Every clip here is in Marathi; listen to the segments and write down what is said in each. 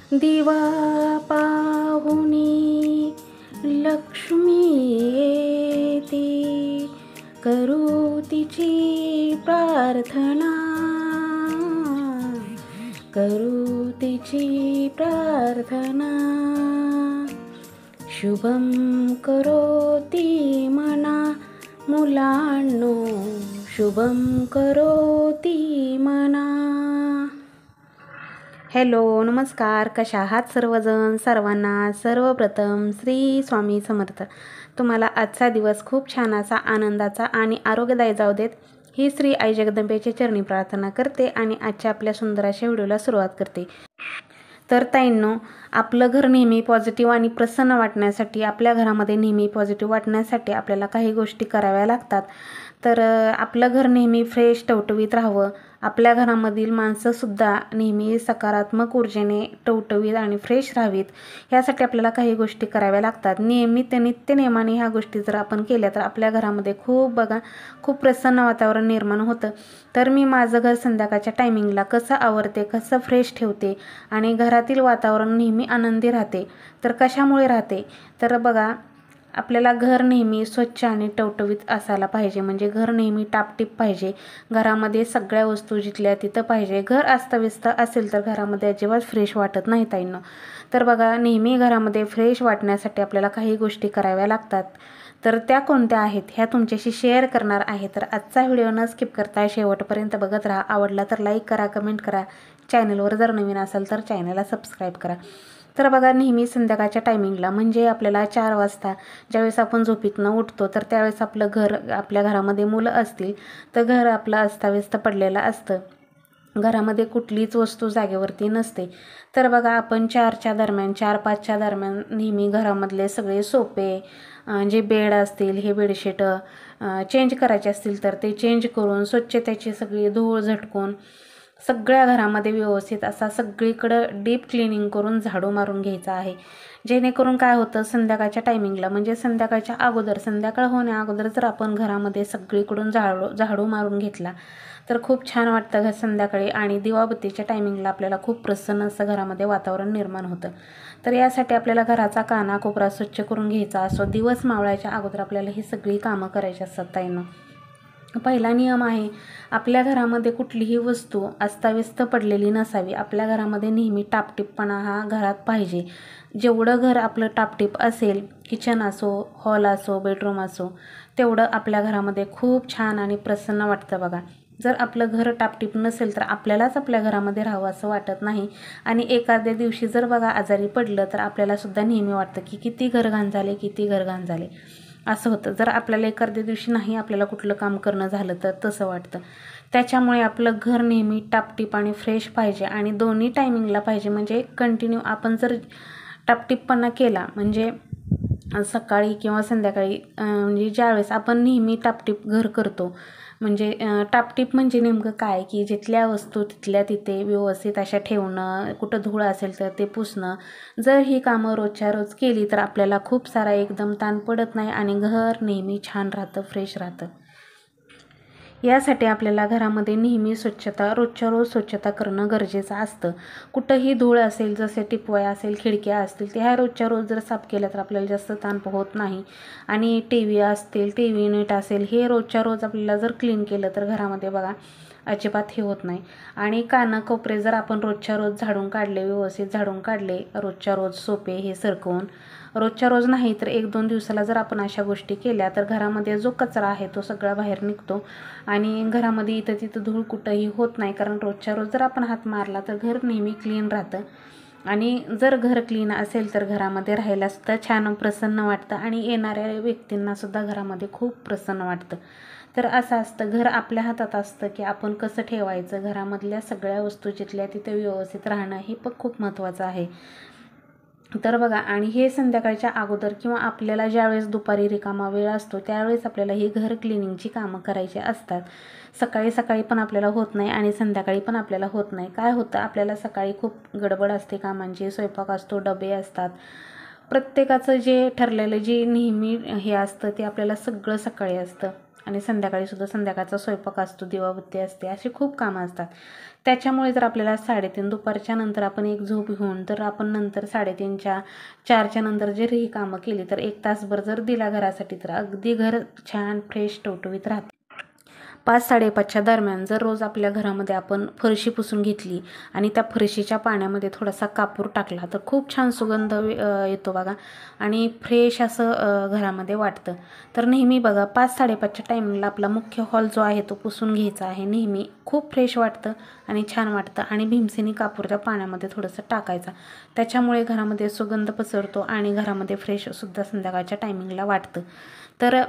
दिवा पाहुनी लक्ष्मी येते, करू तिची प्रार्थना, करू तिची प्रार्थना. शुभम करोति मना मुलांनो, शुभम करोति मना. हॅलो, नमस्कार. कशा आहात सर्वजण? सर्वांना सर्वप्रथम श्री स्वामी समर्थ. तुम्हाला आजचा दिवस खूप छान असा आनंदाचा आणि आरोग्यदायी जाऊ देत, ही श्री आई जगदंबेची चरणी प्रार्थना करते आणि आजच्या आपल्या सुंदर अशा व्हिडिओला सुरुवात करते. तर ताईंनो, आपलं घर नेहमी पॉझिटिव्ह आणि प्रसन्न वाटण्यासाठी, आपल्या घरामध्ये नेहमी पॉझिटिव्ह वाटण्यासाठी आपल्याला काही गोष्टी कराव्या लागतात. तर आपलं घर नेहमी फ्रेश टवटवीत राहावं, आपल्या घरामधील माणसंसुद्धा नेहमी सकारात्मक ऊर्जेने टवटवीत आणि फ्रेश राहावीत, ह्यासाठी आपल्याला काही गोष्टी कराव्या लागतात. नित्यनेमाने ह्या गोष्टी जर आपण केल्या तर आपल्या घरामध्ये खूप प्रसन्न वातावरण निर्माण होतं. तर मी माझं घर संध्याकाळच्या टायमिंगला कसं आवरते, कसं फ्रेश ठेवते आणि घरातील वातावरण नेहमी आनंदी राहते. तर कशामुळे राहते? तर बघा, आपल्याला घर नेहमी स्वच्छ आणि टवटवीत असायला पाहिजे. म्हणजे घर नेहमी टापटीप पाहिजे. घरामध्ये सगळ्या वस्तू जिथल्या तिथं पाहिजे. घर अस्ताव्यस्त असेल तर घरामध्ये अजिबात फ्रेश वाटत नाही ताईंनो. तर बघा, नेहमी घरामध्ये फ्रेश वाटण्यासाठी आपल्याला काही गोष्टी कराव्या लागतात. तर त्या कोणत्या आहेत ह्या तुमच्याशी शेअर करणार आहे. तर आजचा व्हिडिओ न स्किप करता शेवटपर्यंत बघत राहा. आवडला तर लाईक करा, कमेंट करा. चॅनलवर जर नवीन असाल तर चॅनलला सबस्क्राईब करा. तर बघा, नेहमी संध्याकाळच्या टायमिंगला म्हणजे आपल्याला 4 वाजता ज्यावेळेस आपण झोपेतनं उठतो तर त्यावेळेस आपल्या घरामध्ये मुलं असतील तर घर आपलं अस्ताव्यस्त पडलेलं असतं. घरामध्ये कुठलीच वस्तू जागेवरती नसते. तर बघा, आपण 4च्या दरम्यान, 4-5च्या दरम्यान नेहमी घरामधले सगळे सोफे, जे बेड असतील, हे बेडशीट चेंज करायचे असतील तर ते चेंज करून स्वच्छ त्याची सगळी धूळ झटकून सगळ्या घरामध्ये व्यवस्थित असा सगळीकडं डीप क्लिनिंग करून झाडू मारून घ्यायचा आहे. जेणेकरून काय होतं, संध्याकाळच्या टायमिंगला म्हणजे संध्याकाळच्या अगोदर, संध्याकाळ होण्याअगोदर जर आपण घरामध्ये सगळीकडून झाडू मारून घेतला तर खूप छान वाटतं घर संध्याकाळी. आणि दिवाबत्तीच्या टायमिंगला आपल्याला खूप प्रसन्न असं घरामध्ये वातावरण निर्माण होतं. तर यासाठी आपल्याला घराचा कानाकोपरा स्वच्छ करून घ्यायचा असो. दिवस मावळायच्या अगोदर आपल्याला ही सगळी कामं करायची असतात ताईंनो. पहिला नियम आहे, आपल्या घरामध्ये कुठलीही वस्तू अस्ताव्यस्त पडलेली नसावी. आपल्या घरामध्ये नेहमी टापटीपपणा हा घरात पाहिजे. जेवढं घर आपलं टापटीप असेल, किचन असो, हॉल असो, बेडरूम असो, तेवढं आपल्या घरामध्ये खूप छान आणि प्रसन्न वाटतं बघा. जर आपलं घर टापटीप नसेल तर आपल्यालाच आपल्या घरामध्ये राहावं असं वाटत नाही. आणि एखाद्या दिवशी जर बघा आजारी पडलं तर आपल्यालासुद्धा नेहमी वाटतं की किती घर घाण झाले, किती घर घाण झाले असं होतं. जर आपल्याला एखाद्या दिवशी नाही आपल्याला कुठलं काम करणं झालं तर तसं वाटतं. त्याच्यामुळे आपलं घर नेहमी टापटीप आणि फ्रेश पाहिजे आणि दोन्ही टायमिंगला पाहिजे. म्हणजे कंटिन्यू आपण जर टापटीपपणा केला म्हणजे सकाळी किंवा संध्याकाळी, म्हणजे ज्यावेळेस आपण नेहमी टापटीप घर करतो, म्हणजे टापटीप म्हणजे नेमकं काय, की जिथल्या वस्तू तिथल्या तिथे व्यवस्थित अशा ठेवणं, कुठं धूळ असेल तर ते पुसणं. जर ही कामं रोजच्या रोज केली तर आपल्याला खूप सारा एकदम ताण पडत नाही आणि घर नेहमी छान राहतं, फ्रेश राहतं. यासाठी आपल्याला घरामध्ये नेहमी स्वच्छता, रोजच्या रोज स्वच्छता करणं गरजेचं असतं. कुठंही धूळ असेल, जसे टिपवाया असेल, खिडक्या असतील, त्या ह्या रोजच्या रोज जर साफ केल्या तर आपल्याला जास्त ताण होत नाही. आणि टी व्ही युनिट असेल, हे रोजच्या रोज आपल्याला जर क्लीन केलं तर घरामध्ये बघा अजिबात हे होत नाही. आणि कानाकोपरे जर आपण रोजच्या रोज झाडून काढले, व्यवस्थित झाडून काढले, रोजच्या रोज सोपे हे सरकवून, रोजच्या रोज नाही तर 1-2 दिवसाला जर आपण अशा गोष्टी केल्या तर घरामध्ये जो कचरा आहे तो सगळा बाहेर निघतो आणि घरामध्ये इथं तिथं धूळ कुठंही होत नाही. कारण रोजच्या रोज जर आपण हात मारला तर घर नेहमी क्लीन राहतं. आणि जर घर क्लीन असेल तर घरामध्ये राहायलासुद्धा छान प्रसन्न वाटतं आणि येणाऱ्या व्यक्तींनासुद्धा घरामध्ये खूप प्रसन्न वाटतं. तर असं असतं, घर आपल्या हातात असतं की आपण कसं ठेवायचं. घरामधल्या सगळ्या वस्तू जिथल्या तिथे व्यवस्थित राहणं हे पण खूप महत्त्वाचं आहे. तर बघा, आणि हे संध्याकाळच्या अगोदर किंवा आपल्याला ज्यावेळेस दुपारी रिकामा वेळ असतो त्यावेळेस आपल्याला ही घर क्लिनिंगची कामं करायची असतात. सकाळी पण आपल्याला होत नाही आणि संध्याकाळी पण आपल्याला होत नाही. काय होतं, आपल्याला सकाळी खूप गडबड असते कामांची, स्वयंपाक असतो, डबे असतात. प्रत्येकाचं जे ठरलेलं जे नेहमी हे असतं ते आपल्याला सगळं सकाळी असतं आणि संध्याकाळीसुद्धा संध्याकाळचा स्वयंपाक असतो, दिवाबत्ती असते, अशी खूप कामं असतात. त्याच्यामुळे जर आपल्याला 3:30 दुपारच्या नंतर आपण एक झोप घेऊन तर आपण नंतर 3:30च्या 4च्या नंतर जर ही कामं केली तर 1 तासभर जर दिला घरासाठी तर अगदी घर छान फ्रेश टवटवीत राहते. 5-5:30च्या दरम्यान जर रोज आपल्या घरामध्ये आपण फरशी पुसून घेतली आणि त्या फरशीच्या पाण्यामध्ये थोडासा कापूर टाकला तर खूप छान सुगंध येतो बघा आणि फ्रेश असं घरामध्ये वाटतं. तर नेहमी बघा 5-5:30च्या टायमिंगला आपला मुख्य हॉल जो आहे तो पुसून घ्यायचा आहे. नेहमी खूप फ्रेश वाटतं आणि छान वाटतं आणि भीमसेनी कापूर त्या पाण्यामध्ये थोडंसं टाकायचा. त्याच्यामुळे घरामध्ये सुगंध पसरतो आणि घरामध्ये फ्रेशसुद्धा संध्याकाळच्या टायमिंगला वाटतं. तर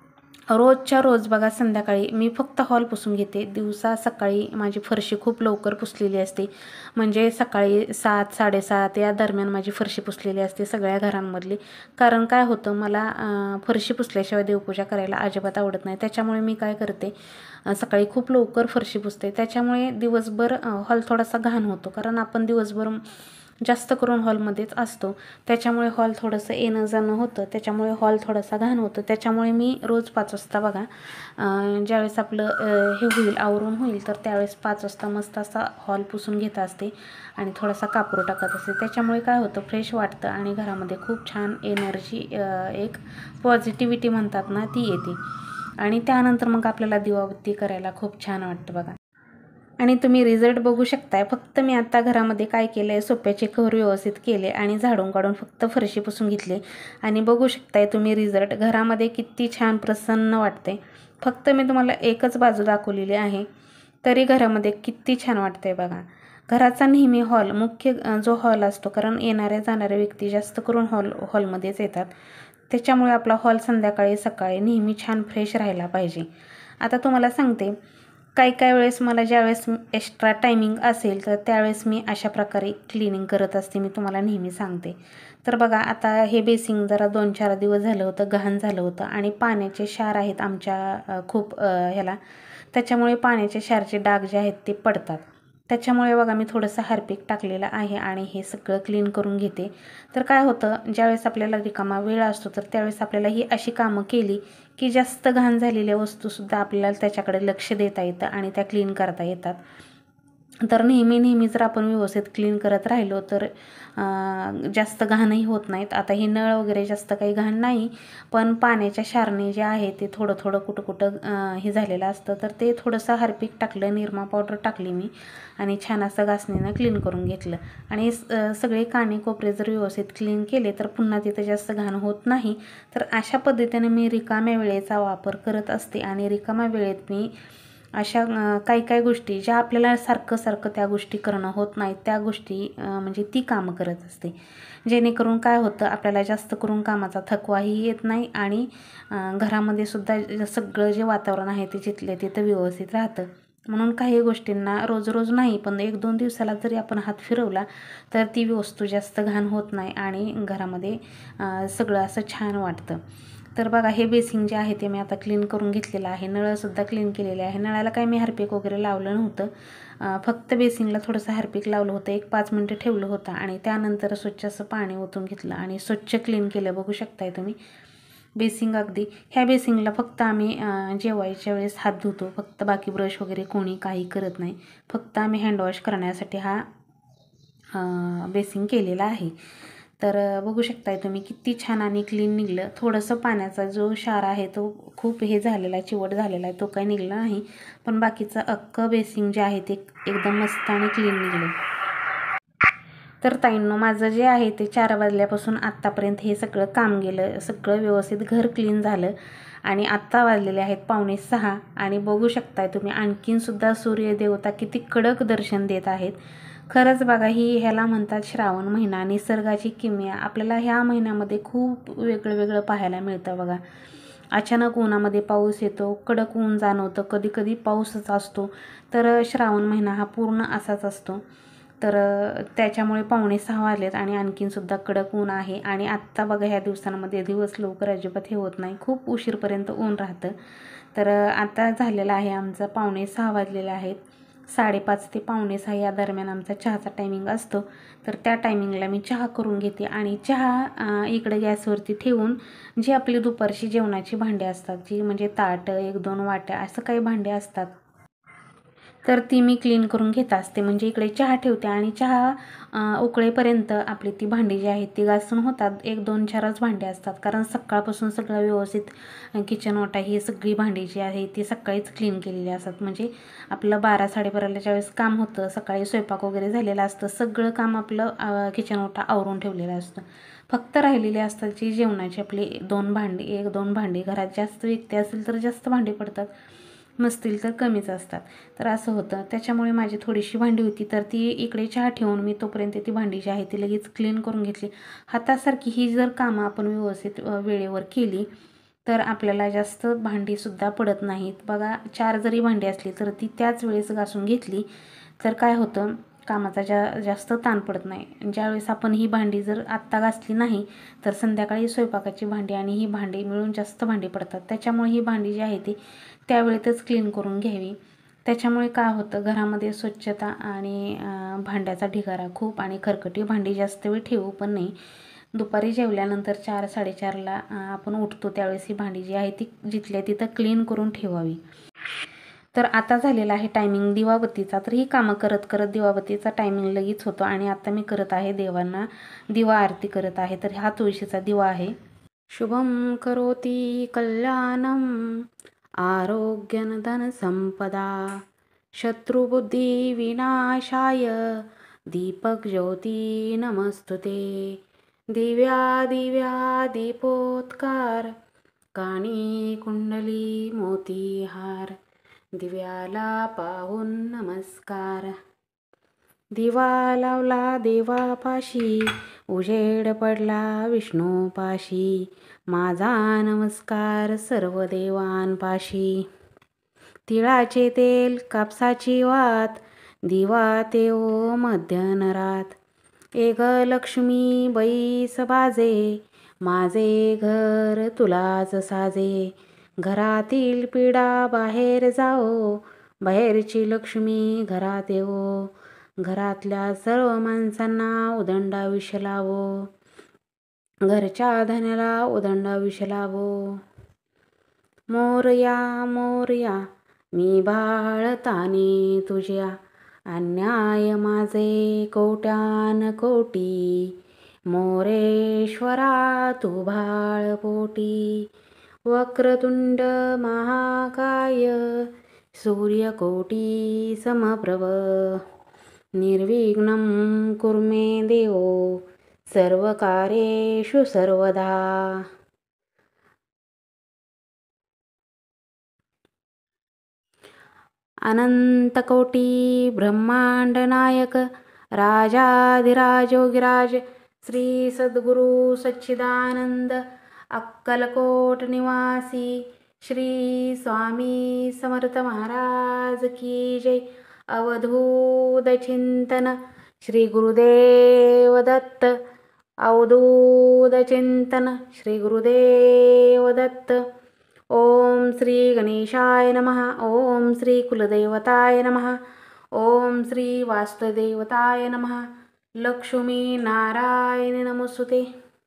रोजच्या रोज बघा संध्याकाळी मी फक्त हॉल पुसून घेते. सकाळी माझी फरशी खूप लवकर पुसलेली असते. म्हणजे सकाळी 7-7:30 या दरम्यान माझी फरशी पुसलेली असते सगळ्या घरांमधली. कारण काय होतं, मला फरशी पुसल्याशिवाय देवपूजा करायला अजिबात आवडत नाही. त्याच्यामुळे मी काय करते, सकाळी खूप लवकर फरशी पुसते. त्याच्यामुळे दिवसभर हॉल थोडासा घाण होतो, कारण आपण दिवसभर जास्त करून हॉलमध्येच असतो. त्याच्यामुळे हॉल थोडंसं येणं जाणं होतं, त्याच्यामुळे हॉल थोडासा घाण होतं. त्याच्यामुळे मी रोज 5 वाजता बघा ज्यावेळेस आपलं हे होईल, आवरून होईल, तर त्यावेळेस 5 वाजता मस्त असा हॉल पुसून घेत असते आणि थोडासा कापूर टाकत असते. त्याच्यामुळे काय होतं, फ्रेश वाटतं आणि घरामध्ये खूप छान एनर्जी, एक पॉझिटिव्हिटी म्हणतात ना, ती येते आणि त्यानंतर मग आपल्याला दिवाबत्ती करायला खूप छान वाटतं बघा. आणि तुम्ही रिझल्ट बघू शकताय. फक्त मी आता घरामध्ये काय केलं आहे, सोप्याचे कव्हर व्यवस्थित केले आणि झाडून काढून फक्त फरशी पुसून घेतली आणि बघू शकताय तुम्ही रिझल्ट. घरामध्ये किती छान प्रसन्न वाटते. फक्त मी तुम्हाला एकच बाजू दाखवलेली आहे, तरी घरामध्ये किती छान वाटतंय बघा. घराचा नेहमी हॉल, मुख्य जो हॉल असतो, कारण येणाऱ्या जाणाऱ्या व्यक्ती जास्त करून हॉलमध्येच येतात. त्याच्यामुळे आपला हॉल संध्याकाळी सकाळी नेहमी छान फ्रेश राहायला पाहिजे. आता तुम्हाला सांगते, काही वेळेस मला ज्यावेळेस एक्स्ट्रा टायमिंग असेल तर त्यावेळेस मी अशा प्रकारे क्लिनिंग करत असते. मी तुम्हाला नेहमी सांगते. तर बघा आता हे बेसिंग जरा 2-4 दिवस झालं होतं, घाण झालं होतं आणि पाण्याचे क्षार आहेत आमच्या खूप ह्याला, त्याच्यामुळे पाण्याचे क्षारचे डाग जे आहेत ते पडतात. त्याच्यामुळे बघा मी थोडंसं हार्पिक टाकलेलं आहे आणि हे सगळं क्लीन करून घेते. तर काय होतं, ज्यावेळेस आपल्याला रिकामा वेळ असतो तर त्यावेळेस आपल्याला ही अशी कामं केली की जास्त घाण झालेल्या वस्तूसुद्धा आपल्याला त्याच्याकडे लक्ष देता येतं आणि त्या क्लीन करता येतात. तर नेहमी जर आपण व्यवस्थित क्लीन करत राहिलो तर जास्त घाणही होत नाहीत. आता हे नळ वगैरे जास्त काही घाण नाही, पण पाण्याच्या क्षारने जे आहे ते थोडं कुठं हे झालेलं असतं. तर ते थोडंसं हार्पिक टाकलं, निरमा पावडर टाकली मी आणि छान असं घासणीनं क्लीन करून घेतलं आणि सगळे काने कोपरे जर व्यवस्थित क्लीन केले तर पुन्हा तिथं जास्त घाण होत नाही. तर अशा पद्धतीने मी रिकाम्या वेळेचा वापर करत असते आणि रिकाम्या वेळेत मी अशा काही गोष्टी ज्या आपल्याला सारखं त्या गोष्टी करणं होत नाहीत, त्या गोष्टी म्हणजे ती कामं करत असते. जेणेकरून काय होतं, आपल्याला जास्त करून कामाचा थकवाही येत नाही आणि घरामध्ये सुद्धा सगळं जे वातावरण आहे ते जिथले तिथं व्यवस्थित राहतं. म्हणून काही गोष्टींना रोज नाही, पण 1-2 दिवसाला जरी आपण हात फिरवला तर ती वस्तू जास्त घाण होत नाही आणि घरामध्ये सगळं असं छान वाटतं. तर बघा हे बेसिंग जे आहे ते मी आता क्लीन करून घेतलेलं आहे. नळसुद्धा क्लीन केलेले आहे. नळाला काही मी हार्पिक वगैरे लावलं नव्हतं, फक्त बेसिंगला थोडंसं हार्पिक लावलं होतं, 1-5 मिनटं ठेवलं होतं आणि त्यानंतर स्वच्छ असं पाणी ओतून घेतलं आणि स्वच्छ क्लीन केलं. बघू शकताय तुम्ही बेसिंग अगदी. ह्या बेसिंगला फक्त आम्ही जेवायच्या वेळेस हात धुतो, फक्त बाकी ब्रश वगैरे कोणी काही करत नाही. फक्त आम्ही हँडवॉश करण्यासाठी हा बेसिंग केलेला आहे. तर बघू शकताय तुम्ही किती छान आणि क्लीन निघलं. थोडंसं पाण्याचा जो क्षार आहे तो खूप हे झालेला आहे, चिवट झालेला आहे, तो काही निघला नाही, पण बाकीचं अख्खं बेसिंग जे आहे ते एकदम मस्त आणि क्लीन निघलं. तर ताईंनो, माझं जे आहे ते 4 वाजल्यापासून आत्तापर्यंत हे सगळं काम गेलं, सगळं व्यवस्थित घर क्लीन झालं आणि आत्ता वाजलेले आहेत 5:45 आणि बघू शकताय तुम्ही आणखीनसुद्धा सूर्यदेवता किती कडक दर्शन देत आहेत. खरंच बघा, ह्याला म्हणतात श्रावण महिना, निसर्गाची किमया. आपल्याला ह्या महिन्यामध्ये खूप वेगळं पाहायला मिळतं बघा. अचानक उन्हामध्ये पाऊस येतो, कडक ऊन जाणवतं, कधी पाऊसच असतो. तर श्रावण महिना हा पूर्ण असाच असतो. तर त्याच्यामुळे 5:45 वाजलेत आणि आणखीनसुद्धा कडक ऊन आहे आणि आत्ता बघा ह्या दिवसांमध्ये दिवस लवकर अजिबात हे होत नाही, खूप उशीरपर्यंत ऊन राहतं. तर आता झालेलं आहे आमचं 5:45 वाजलेले आहेत. 5:30 ते 5:45 या दरम्यान आमचा चहाचा टायमिंग असतो. तर त्या टायमिंगला मी चहा करून घेते आणि चहा इकडे गॅसवरती ठेवून जी आपली दुपारची जेवणाची भांडी असतात, जी म्हणजे ताटं 1-2 वाट्या असं काही भांडी असतात, तर ती मी क्लीन करून घेत असते. म्हणजे इकडे चहा ठेवते आणि चहा उकळेपर्यंत आपली ती भांडी जी आहेत ती घासून होतात. 1-2-4च भांडी असतात, कारण सकाळपासून सगळं व्यवस्थित किचन ओटा ही सगळी भांडी जी आहे ती सकाळीच क्लीन केलेली असतात. म्हणजे आपलं 12-12:30ला ज्यावेळेस काम होतं, सकाळी स्वयंपाक वगैरे झालेलं असतं, सगळं काम आपलं किचन ओटा आवरून ठेवलेलं असतं. फक्त राहिलेली असतात जी जेवणाची आपली 2 भांडी, 1-2 भांडी. घरात जास्त व्यक्ती असेल तर जास्त भांडी पडतात, नसतील तर कमीच असतात. तर असं होतं. त्याच्यामुळे माझी थोडीशी भांडी होती, तर ती इकडे चहा ठेवून मी तोपर्यंत ती भांडी जी आहे ती लगेच क्लीन करून घेतली. हातासारखी ही जर कामं आपण व्यवस्थित वेळेवर केली तर आपल्याला जास्त भांडीसुद्धा पडत नाहीत. बघा, 4 जरी भांडी असली तर ती त्याच वेळेस घासून घेतली तर काय होतं, कामाचा जास्त ताण पडत नाही. ज्यावेळेस आपण ही भांडी जर आत्ता घासली नाही तर संध्याकाळी स्वयंपाकाची भांडी आणि ही भांडी मिळून जास्त भांडी पडतात. त्याच्यामुळे ही भांडी जी आहे ती त्यावेळेतच क्लीन करून घ्यावी. त्याच्यामुळे काय होतं, घरामध्ये स्वच्छता आणि भांड्याचा ढिगारा खूप आणि खरकटी भांडी जास्त वेळ ठेवू पण नाही. दुपारी जेवल्यानंतर 4-4:30ला आपण उठतो त्यावेळेस ही भांडी जी आहे ती जिथल्या तिथं क्लीन करून ठेवावी. तर आता झालेला आहे टायमिंग दिवाबत्तीचा. तर ही कामं करत करत दिवाबत्तीचा टायमिंग लगेच होतो आणि आता मी करत आहे देवांना दिवा आरती करत आहे. तर हा तुळशीचा दिवा आहे. शुभं करोति कल्याणं आरोग्यं धनसंपदा शत्रुबुद्धिविनाशाय दीपक ज्योती नमस्तुते. दिव्या दिव्या दीपोत्कार कानी कुंडली मोतीहार दिव्याला पाहून नमस्कार. दिवा लावला देवापाशी उजेड पडला विष्णूपाशी. माझा नमस्कार सर्व देवांपाशी. तिळाचे तेल कापसाची वात दिवा तेओ मध्यनरात. एग लक्ष्मी बैस बाजे माझे घर तुलाच साजे. घरातील पिढा बाहेर जाओ बाहेरची लक्ष्मी घरात येवो. घरातल्या सर्व माणसांना उदंडा विष लावो घरच्या धन्याला उदंडा विष लावो. मोरया मोरया मी बाळताने तुझ्या अन्याय माझे कोट्यान कोटी. मोरेश्वरा तू भाळ पोटी. वक्रतुंड महाकाय सूर्यकोटी समप्रभ. निर्विघ्नं कुरु मे देवो सर्वकार्येषु सर्वदा. अनंतकोटी ब्रह्मांड नायक राजाधिराजोगिराज श्री सद्गुरु सच्चिदानंद अक्कलकोट निवासी श्री स्वामी समर्थ महाराज की जय. अवधूत चिंतन श्री गुरुदेव दत्त. अवधूत चिंतन श्री गुरुदेव दत्त. ओम श्री गणेशाय नमः. ओम श्री कुलदेवताय नमः. ओम श्री वास्तुदेवताय नमः. लक्ष्मी नारायण नमोस्तुते.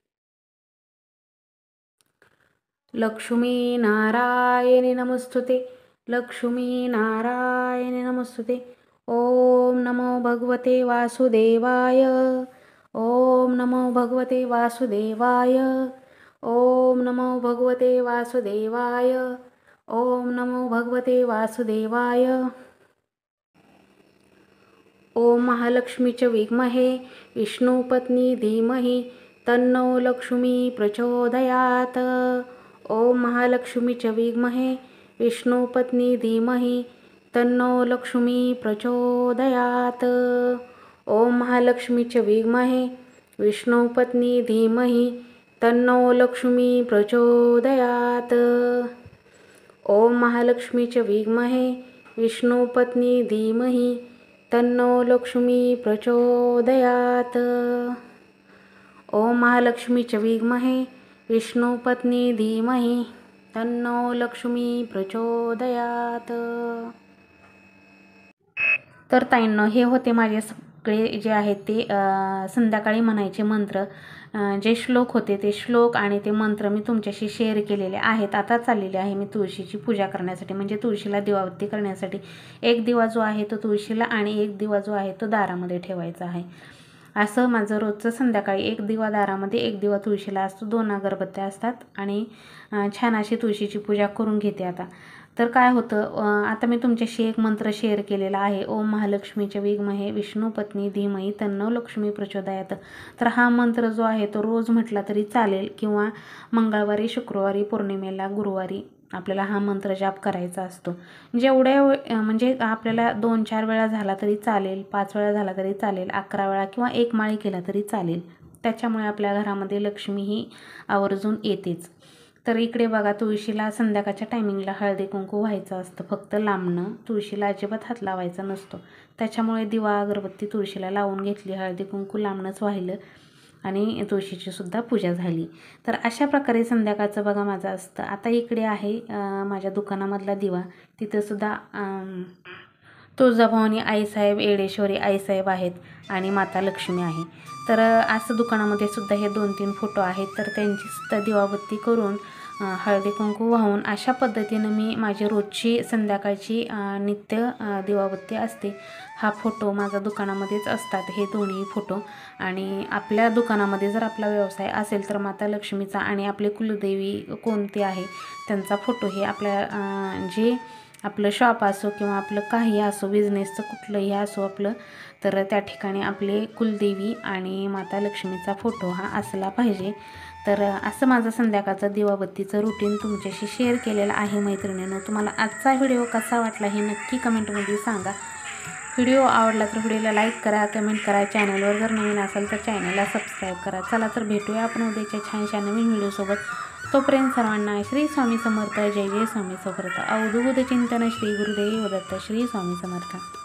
लक्ष्मी नारायण नमोस्तुते. लक्ष्मी नारायण नमोस्तुते. ओम नमो भगवते वासुदेवाय. ओम नमो भगवते वासुदेवाय. ओम नमो भगवते वासुदेवाय. ओम नमो भगवते वासुदेवाय. ओम महालक्ष्मीच विद्महे विष्णुपत्नी धीमहि तन्नो लक्ष्मी प्रचोदयात. ओम महालक्ष्मीच विद्महे विष्णुपत्नी धीमहि तन्नो लक्ष्मी प्रचोदयात. ओम महालक्ष्मीच विद्महे विष्णुपत्नी धीमहि तन्नो लक्ष्मी प्रचोदयात. ओम महालक्ष्मीच विद्महे विष्णुपत्नी धीमहि तन्नो लक्ष्मी प्रचोदयात. ओम महालक्ष्मीच विद्महे विष्णुपत्नी धीमहि तन्नो लक्ष्मी प्रचोदयात. तर ताईंनो, हे होते माझे सगळे जे आहेत ते संध्याकाळी म्हणायचे मंत्र, जे श्लोक होते ते श्लोक आणि ते मंत्र मी तुमच्याशी शेअर केलेले आहेत. आता चाललेले आहे मी तुळशीची पूजा करण्यासाठी, म्हणजे तुळशीला दिवाबत्ती करण्यासाठी. एक दिवा जो आहे तो तुळशीला आणि एक दिवा जो आहे तो दारामध्ये ठेवायचा आहे. असं माझं रोजचं संध्याकाळी एक दिवा दारामध्ये, एक दिवा तुळशीला असतो, 2 अगरबत्त्या असतात आणि छान अशी तुळशीची पूजा करून घेते आता. तर काय होतं, आता मी तुमच्याशी एक मंत्र शेअर केलेला आहे, ओम महालक्ष्मीचे विद्महे विष्णू पत्नी धीमही तन्नो लक्ष्मी प्रचोदयात. तर हा मंत्र जो आहे तो रोज म्हटला तरी चालेल, किंवा मंगळवारी, शुक्रवारी, पौर्णिमेला, गुरुवारी आपल्याला हा मंत्र जाप करायचा असतो. जेवढ्या म्हणजे आपल्याला 2-4 वेळा झाला तरी चालेल, 5 वेळा झाला तरी चालेल, 11 वेळा किंवा 1 माळी केला तरी चालेल. त्याच्यामुळे आपल्या घरामध्ये लक्ष्मी ही आवर्जून येतेच. तर इकडे बघा, तुळशीला संध्याकाळच्या टायमिंगला हळदी कुंकू व्हायचं असतं, फक्त लांबणं. तुळशीला अजिबात हात लावायचा नसतो. त्याच्यामुळे दिवा अगरबत्ती तुळशीला लावून घेतली, हळदी कुंकू लांबणंच वाहिलं आणि तुळशीची सुद्धा पूजा झाली. तर अशा प्रकारे संध्याकाळचं बघा माझं असतं. आता इकडे आहे माझ्या दुकानामधला दिवा. तिथंसुद्धा तुळजाभवानी आईसाहेब, येडेश्वरी आईसाहेब आहेत आणि माता लक्ष्मी आहे. तर असं दुकानामध्ये सुद्धा हे 2-3 फोटो आहेत. तर त्यांची सुद्धा दिवाबत्ती करून हळदी कुंकू वाहून अशा पद्धतीनं मी माझी रोजची संध्याकाळची नित्य दिवाबत्ती असते. हा फोटो माझ्या दुकानामध्येच असतात, हे दोन्ही फोटो. आणि आपल्या दुकानामध्ये जर आपला व्यवसाय असेल तर माता लक्ष्मीचा आणि आपले कुलदेवी कोणते आहे त्यांचा फोटो हे आपल्या जे आपलं शॉप असो किंवा आपलं काही असो, बिझनेसचं कुठलंही असो आपलं, तर त्या ठिकाणी आपले कुलदेवी आणि माता लक्ष्मीचा फोटो हा असला पाहिजे. तर असं माझं संध्याकाळचं दिवाबत्तीचं रुटीन तुमच्याशी शेअर केलेलं आहे मैत्रिणींनो. तुम्हाला आजचा व्हिडिओ कसा वाटला हे नक्की कमेंटमध्ये सांगा. व्हिडिओ आवडला तर व्हिडिओला लाईक करा, कमेंट करा. चॅनलवर जर नवीन असेल तर चॅनलला सबस्क्राईब करा. चला तर भेटूया आपण उद्याच्या छानशा नवीन व्हिडिओसोबत. तोपर्यंत सर्वांना श्री स्वामी समर्थ. जय जय स्वामी समर्थ. अवधूत चिंतन श्री गुरुदेव दत्त. श्री स्वामी समर्थ.